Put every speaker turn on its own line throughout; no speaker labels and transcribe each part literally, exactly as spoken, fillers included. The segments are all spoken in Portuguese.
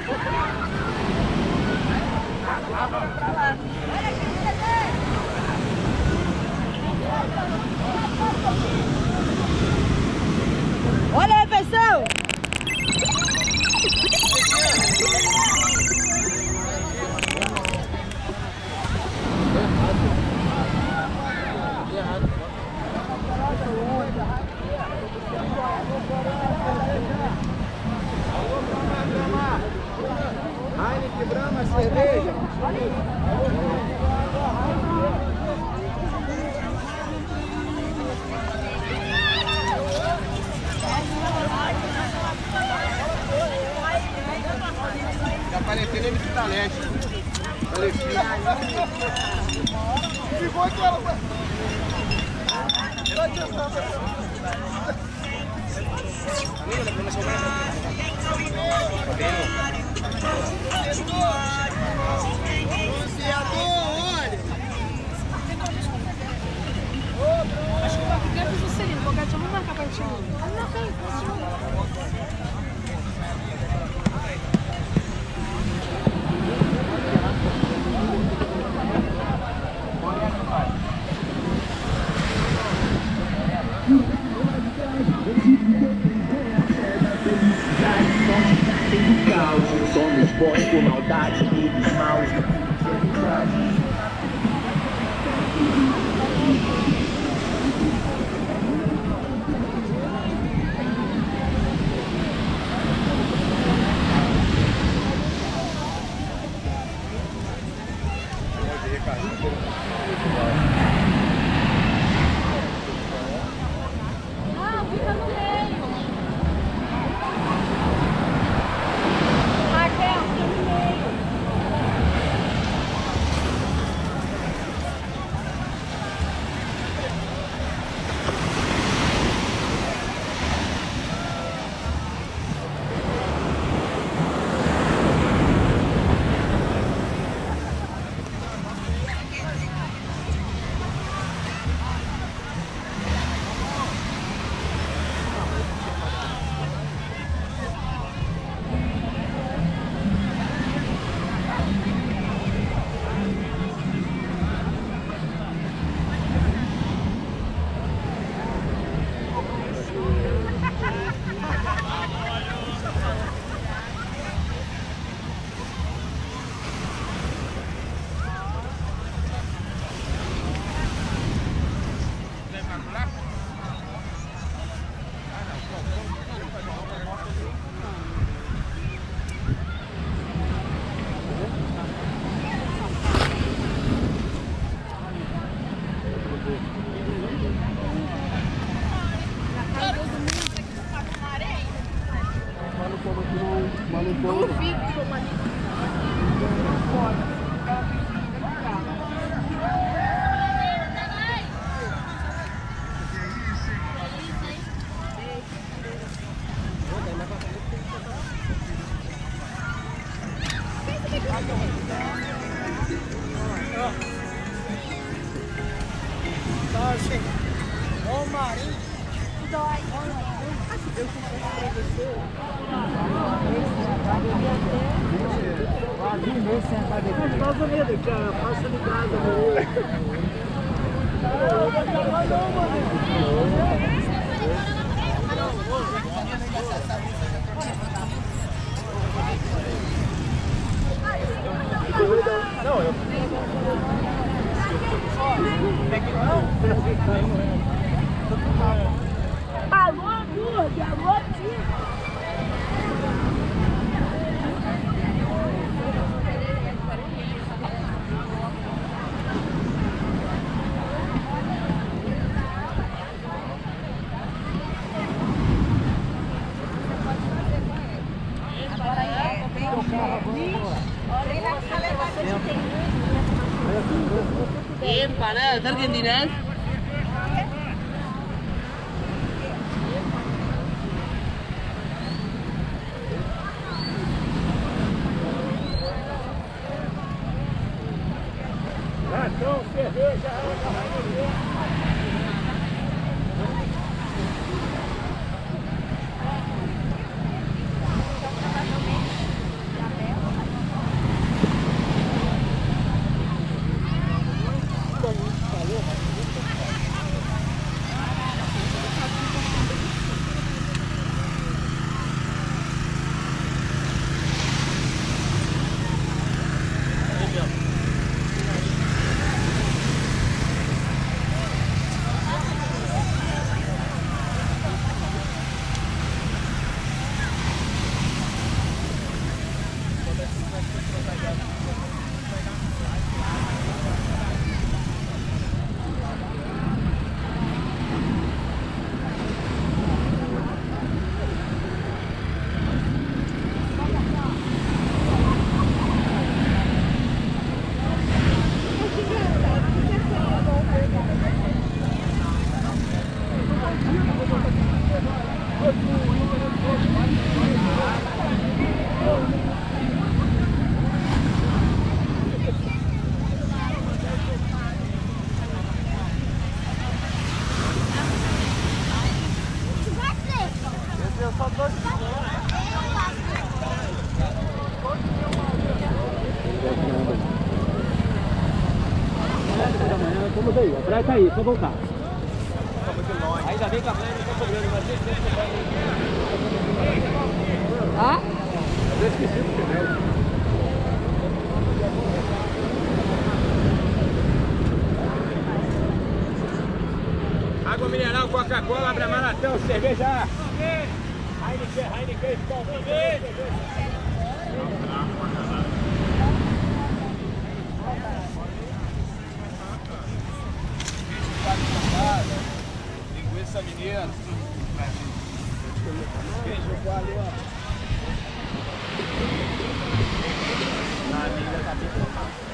Olha a refeição!
Heineken, Brahma, cerveja. Tá parecendo ele de talete. Ficou aquela.
Acho que o Bacuguete é Juscelino. O Bacuguete não marca pra time. Não tem.
Somos bons por maldade, amigos maus.
Não, fica no meio. Raquel, fica no meio.
Ô Marinho,
Dói.
eu Estados Unidos, que é passa de casa. Não, eu.
Alô, Lourdes, alô, tio.
Empanadas argentinas.
Garçom, cerveja. Vamos aí, a praia tá aí, só voltar. Ainda bem que a praia não tá cobrando, mas tem que
Ah?
eu esqueci do pneu. Água mineral, Coca-Cola, Abra Maratão, cerveja. Heineken, Heineken, Skol, linguiça mineira. Queijo coalho, ó. Na amiga tá bem colocada.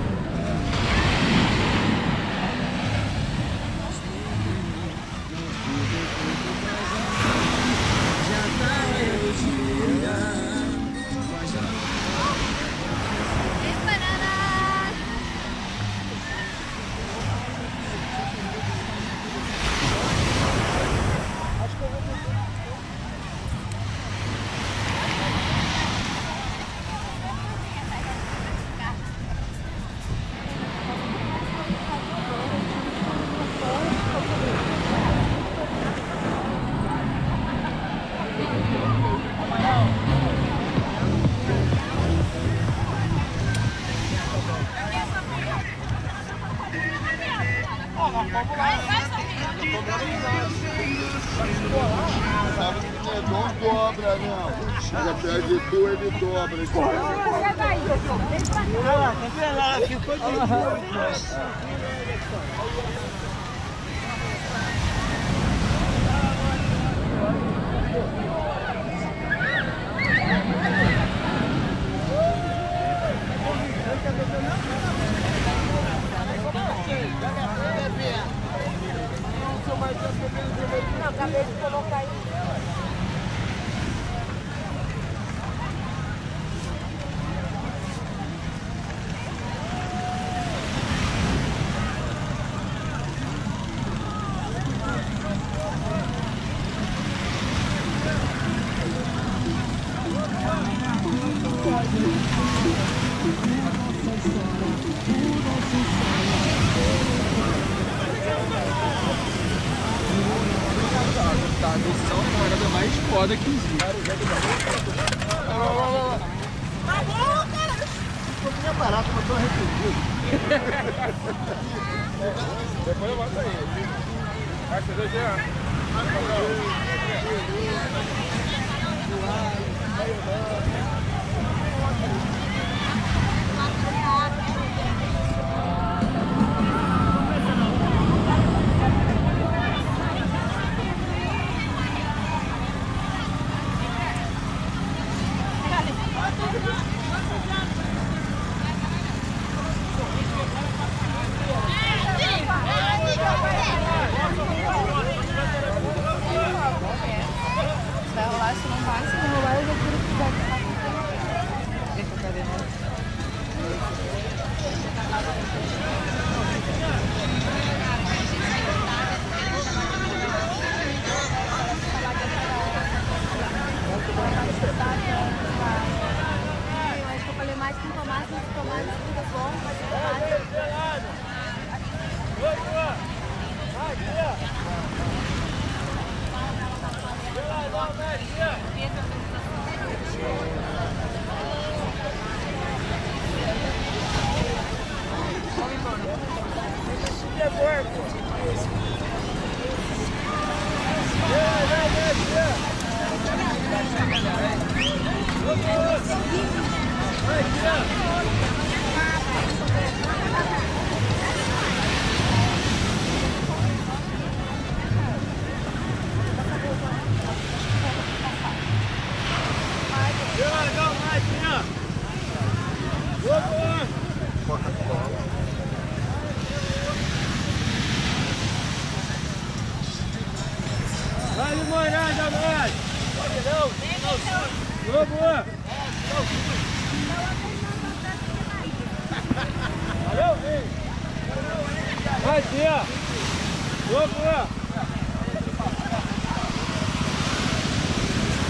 Não dobra, não. Chega perto de tu, ele dobra.
Olha lá, tá vendo lá? Ficou de boa.
Não, acabei de colocar aí.
Tá, a missão é a parada mais foda que existe.
Tá bom, cara.
Ficou bem barato, mas tô arrependido.
Depois eu boto aí. Vai fazer já.
Vai rolar, se não vai, se não rolar, eu já tiro que vai. Deixa eu cadê, né? Eu acho que eu falei mais com tomate, mas tomate fica bom, mas tomate.
Vai limonada, nós! Vamos lá! Valeu, vem! Vai, tia! Vamos lá!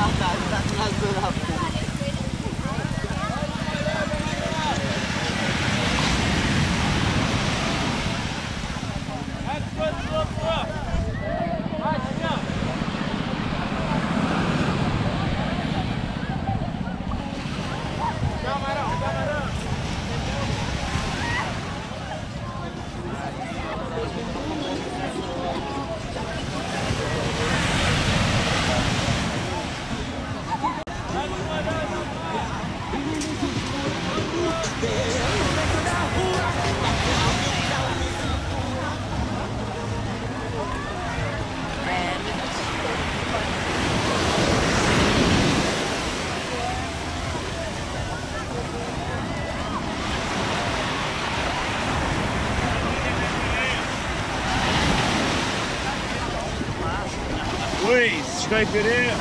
Oi, Skype.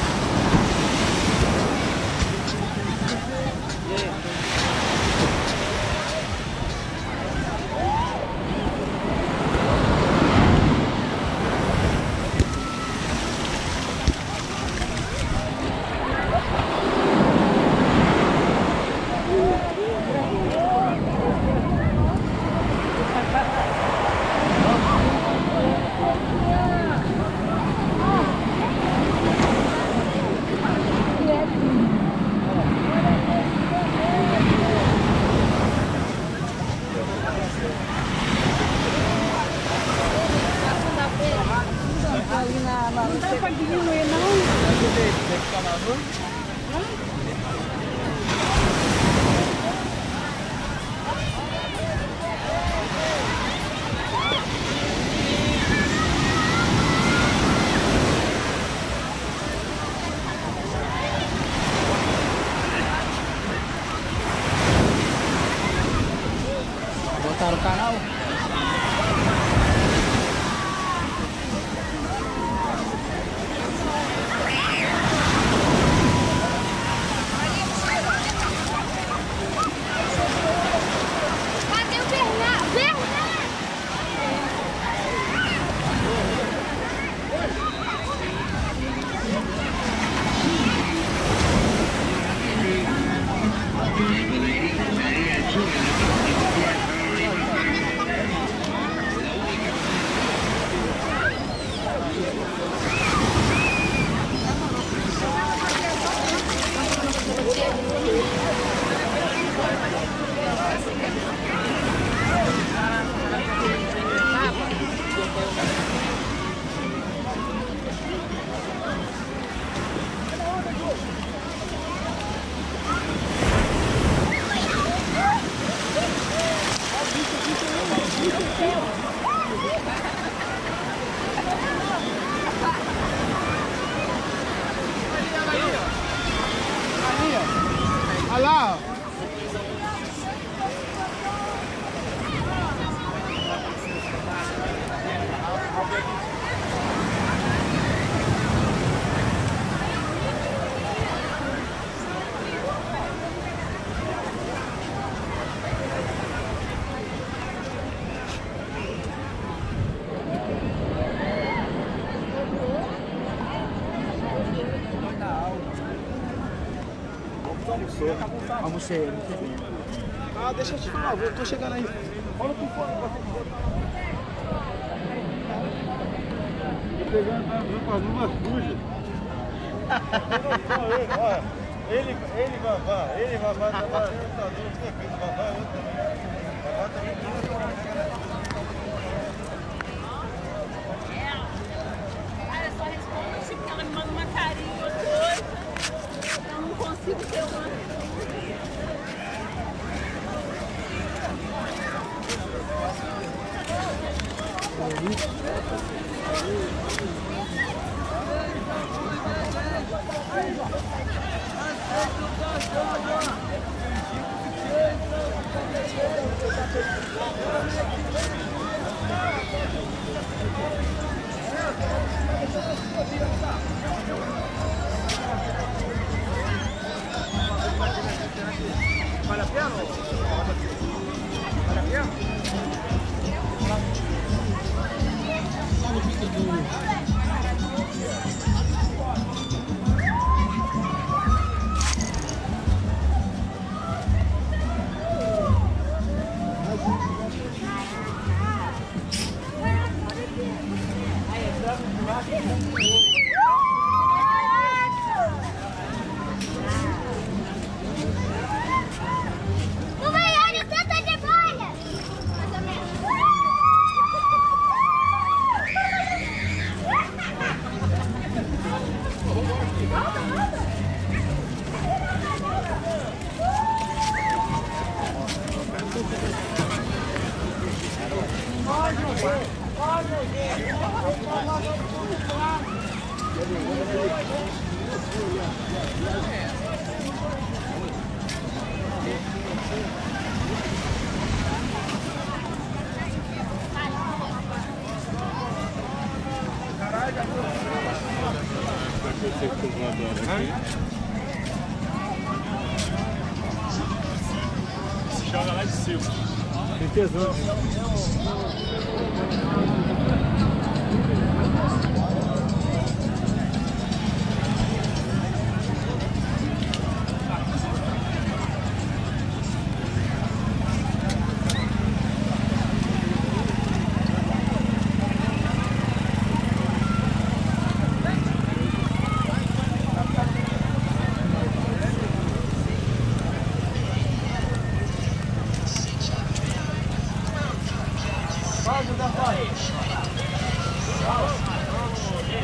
Não dá pra diminuir, não?
Deve ficar na rua?
Botaram o canal?
Olha lá, ó.
Almocei.
Ah, deixa eu te falar, eu tô chegando aí. Olha o que for.
Tô pegando com as luvas sujas. Olha, ele, ele, Vavá, ele, Vavá, trabalhando com as luvas perfeitas. Vavá é outro também. Vavá também.
Cara, só responde assim, porque ela me manda uma carinha ou coisa. Eu não consigo ter uma.
Vale a pena? Vale a pena?
Se joga lá de cima.
Tem tesão.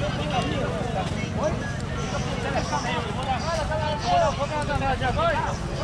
Vamos